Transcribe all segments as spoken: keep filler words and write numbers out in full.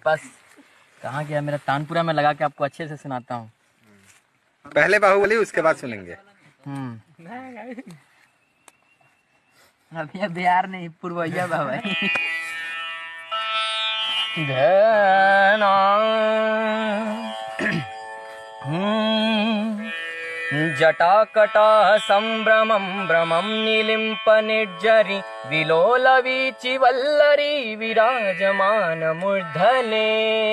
बस कहाँ गया मेरा तानपुरा में लगा के आपको अच्छे से सुनाता हूँ। पहले बाहुबली उसके बाद सुनेंगे। हम्म अभी बिहार नहीं पूर्वैया बाबा जटाकटा संभ्रमं भ्रमं निलिम्प निर्जरी विलोलवीचि वल्लरी विराजमान मूर्धने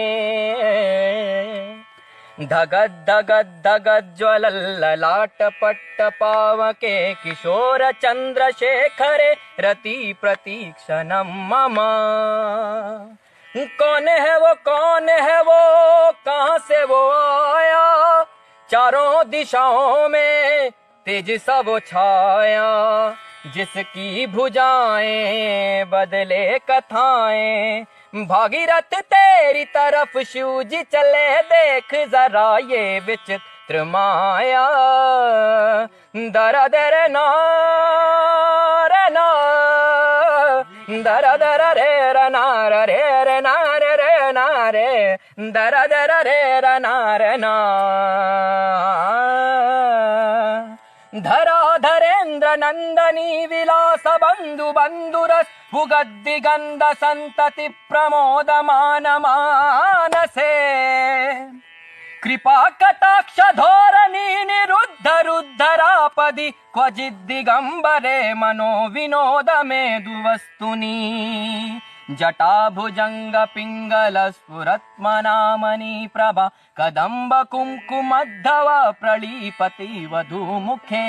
धगद धगद धगद ज्वलल्ललाट पट्ट पावके किशोर चंद्रशेखरे रति प्रतीक्षणं मम। कौन है वो कौन है वो कहाँ से वो आया, चारों दिशाओं में तेज सा वो छाया, जिसकी भुजाएं बदले कथाएं, भागीरथ तेरी तरफ शिव जी चले, देख जरा ये विचित्र माया। दर दर ना रे ना दर दर रे र ना रे रे ना रे रे ना रे दर दर रे र ना रे ना। धरा धरेन्द्र नंदनी विलास बंधु बंधुरस भुगद्दिगंध संतति प्रमोदमान मानसे, कृपा कटाक्ष धोरणी निरुद्ध रुद्धरापदि क्वचिद् दिगंबरे मनो विनोद मेदुवस्तुनि। जटा भुजंग पिंगल स्फुरत्मनामणि प्रभा कदंब कुंकुमद्धव प्रलीपति वधूमुखे।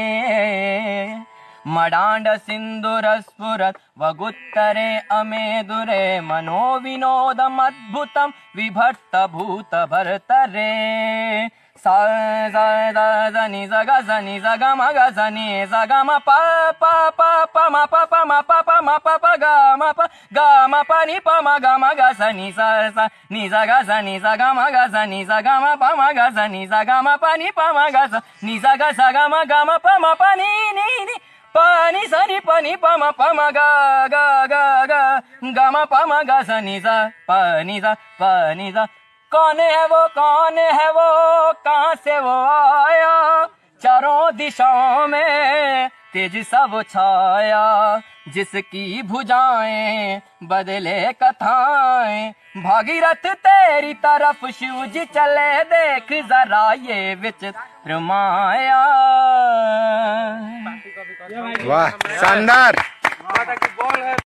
मडांड सिंदूर स्फुरत् वगुत्तरे अमेदुरे मनो विनोदम अद्भुतम विभक्त भूत भर्तरे। सा सा सा नि सा गा सा नि सा गा म गा सा नि सा गा म प प प प म प प म प प म प प गा म प गा म प नि प म गा म गा सा नि सा सा नि सा गा सा नि सा गा म गा सा नि सा गा म प म गा सा नि सा गा म प नि प म गा सा नि सा गा सा गा म गा म प म प नि नि नि प नि सा नि प नि प म प म गा गा गा गा गा म प म गा सा नि सा प नि सा प नि सा। कौन है वो कौन है वो कहाँ से वो आया, चारों दिशाओं में तेज सा वो छाया, जिसकी भुजाएं बदले कथाएं, भागीरथ तेरी तरफ शिव जी चले, देख जरा ये विचित्र माया। वाह शानदार।